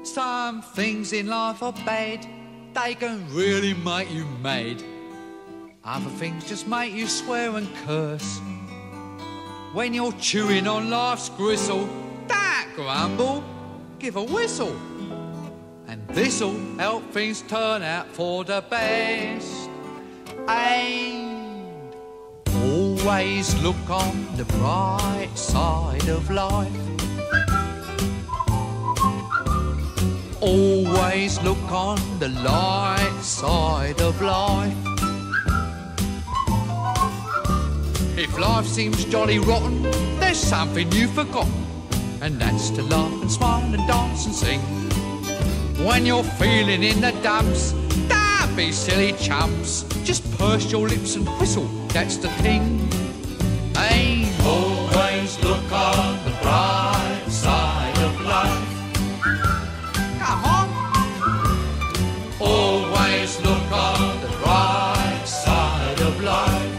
Some things in life are bad, they can really make you mad. Other things just make you swear and curse. When you're chewing on life's gristle, don't grumble, give a whistle. And this'll help things turn out for the best. And always look on the bright side of life. Always look on the light side of life. If life seems jolly rotten, there's something you've forgotten, and that's to laugh and smile and dance and sing. When you're feeling in the dumps, don't be silly chumps. Just purse your lips and whistle, that's the thing. Hey, always look on the bright side of life. Come on. Always look on the bright side of life.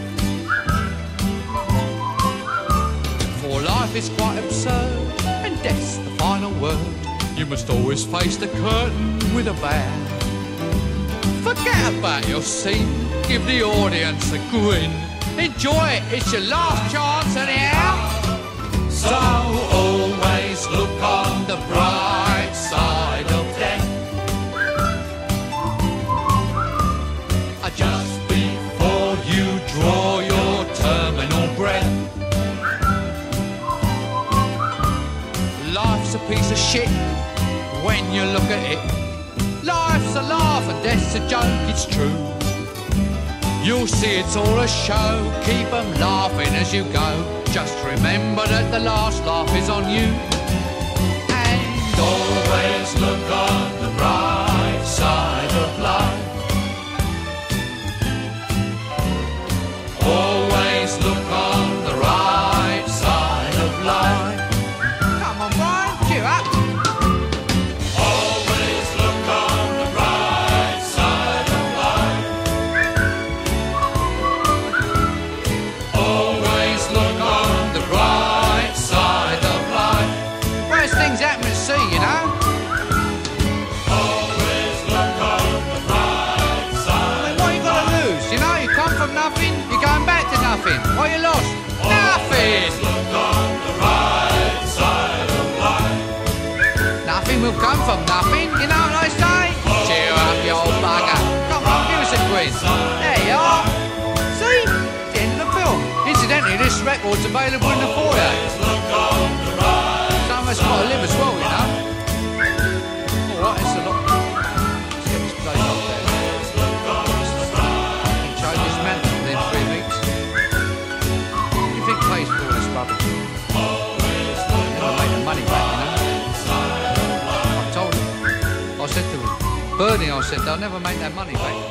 For life is quite absurd, and death's the final word. You must always face the curtain with a bow. Forget about your scene, give the audience a grin. Enjoy it, it's your last chance anyhow. So always look on the bright side of death. Just before you draw your terminal breath. Life's a piece of shit when you look at it. Life's a laugh and death's a joke, it's true. You'll see it's all a show, keep 'em laughing as you go. Just remember that the last laugh is on you. And always look on the bright side of life. Always look on the right side of life. Come on, Brian, cheer up. Always look on the right side of life. Always look on the right side of life. Worst things happen at sea, you know. Always look on the right side. I mean, what you got to lose? You know, you come from nothing, you're going back to nothing. What you lost? Nothing. Look on the right side of life. Nothing will come from nothing, you know what I say? Cheer up, you old bugger. Come on, give us a quiz. There you are. See? It's the end of the film. Incidentally, this record's available in the foyer. Some of us got to live as well, you know. Alright, it's a lot. Let's get this place up there. Change this man within 3 weeks. What do you think pays for all this rubbish? Never make the money back, you know. I told him. I said to him, Bernie, I said, they'll never make that money back.